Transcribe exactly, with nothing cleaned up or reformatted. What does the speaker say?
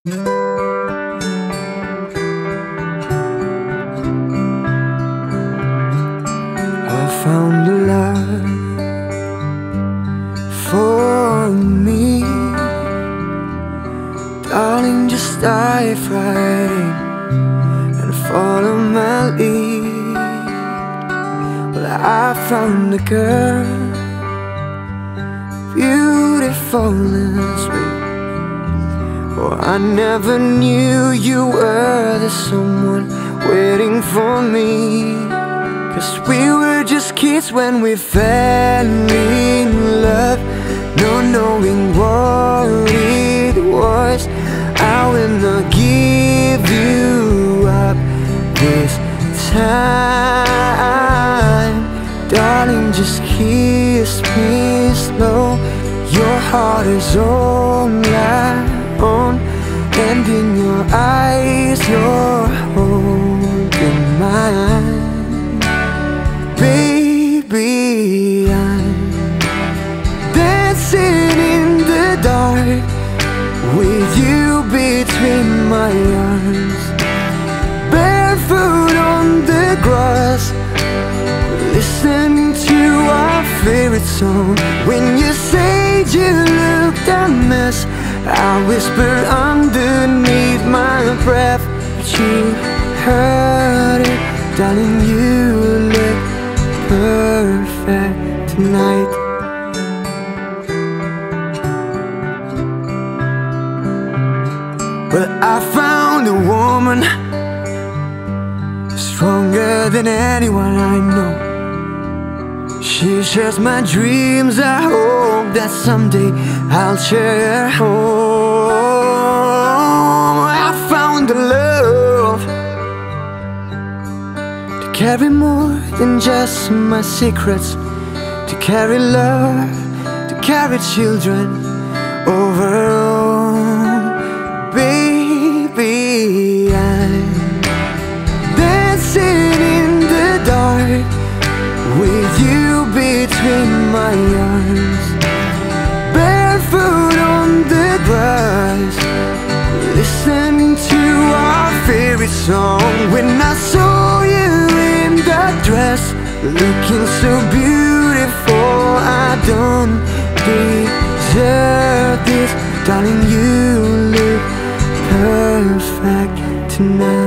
Found a love for me, darling, just dive right in and follow my lead. Well, I found a girl, beautiful and sweet. Oh, I never knew you were the someone waiting for me. 'Cause we were just kids when we fell in love, no knowing what it was. I will not give you up this time, darling, just kiss me slow. Your heart is all I own, and in your eyes you're holding mine. Baby, I'm dancing in the dark with you between my arms, barefoot on the grass, listening to our favorite song. When you said you looked a mess, I whispered underneath my breath, but you heard it, darling, you look perfect tonight. Well, I found a woman stronger than anyone I know. She shares my dreams. I hope that someday I'll share her home. I found a love to carry more than just my secrets, to carry love, to carry children overall. Baby, I'm dancing in the dark with you between my arms, barefoot on the grass, listening to our favorite song. When I saw you in that dress, looking so beautiful, I don't deserve this, darling, you look perfect tonight.